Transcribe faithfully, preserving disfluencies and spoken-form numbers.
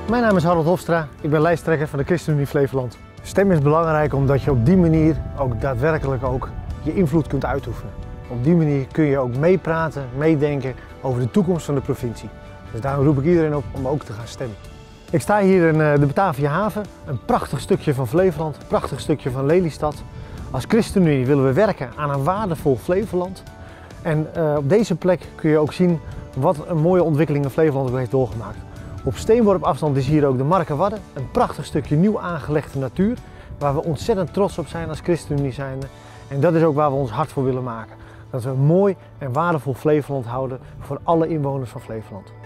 Mijn naam is Harold Hofstra, ik ben lijsttrekker van de ChristenUnie Flevoland. Stem is belangrijk omdat je op die manier ook daadwerkelijk ook je invloed kunt uitoefenen. Op die manier kun je ook meepraten, meedenken over de toekomst van de provincie. Dus daarom roep ik iedereen op om ook te gaan stemmen. Ik sta hier in de Batavia Haven, een prachtig stukje van Flevoland, een prachtig stukje van Lelystad. Als ChristenUnie willen we werken aan een waardevol Flevoland. En uh, op deze plek kun je ook zien wat een mooie ontwikkeling Flevoland ook heeft doorgemaakt. Op steenworp afstand is hier ook de Markerwadde, een prachtig stukje nieuw aangelegde natuur, waar we ontzettend trots op zijn als ChristenUnie zijnde. En dat is ook waar we ons hart voor willen maken. Dat we een mooi en waardevol Flevoland houden voor alle inwoners van Flevoland.